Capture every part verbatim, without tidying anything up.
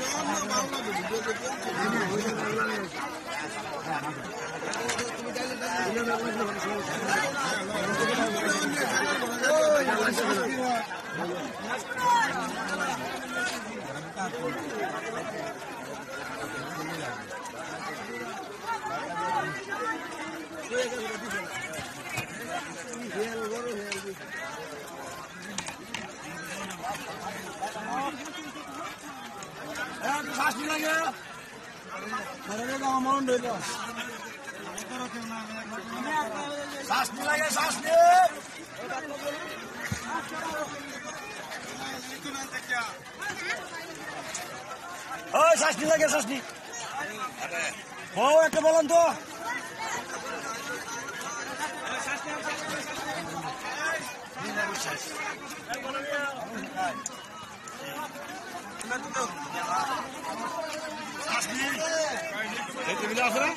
শ্বাস নি লাগে আমার শ্বাস নি লাগে শ্বাস নি শ্বাস নি লাগে শ্বাস নি ও একটা বলেন তো তুমি আসো না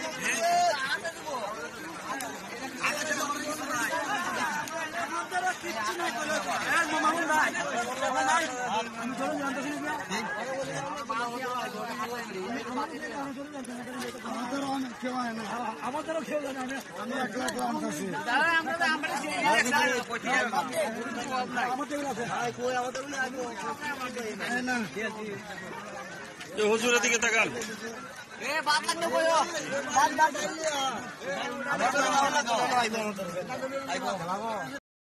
আমাদেরও খেয়ে জানি আমি একলা একলা আনতেছি হুজুরের দিকে তাকান এ বাদ লাগবে কইও বাদ বাদ আইবো আইবো